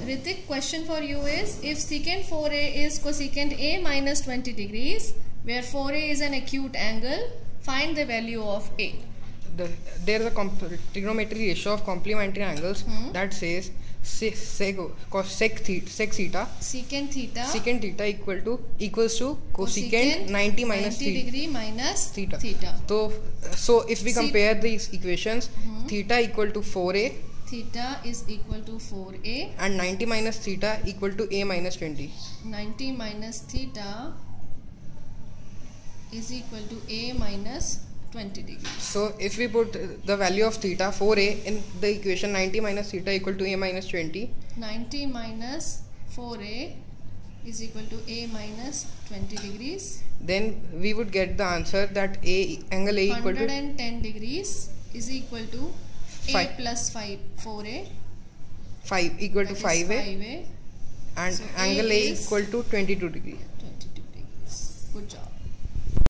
Ritik, question for you is, if secant 4a is cosecant a minus 20 degrees, where 4a is an acute angle, find the value of a. There is a trigonometry ratio of complementary angles that says sec theta Secant theta equals to cosecant 90 minus 90 degree minus theta. So if we compare these equations, theta equal to 4a, theta is equal to 4a, and 90 minus theta equal to a minus 20. 90 minus theta is equal to a minus 20 degrees. So if we put the value of theta 4a in the equation, 90 minus theta equal to a minus 20. 90 minus 4a is equal to a minus 20 degrees. Then we would get the answer that angle a equal to 110 degrees is equal to a 5 plus 4a. 5 equal to That is 5a, and So angle A a is equal to 22 degrees. 22 degrees. Good job.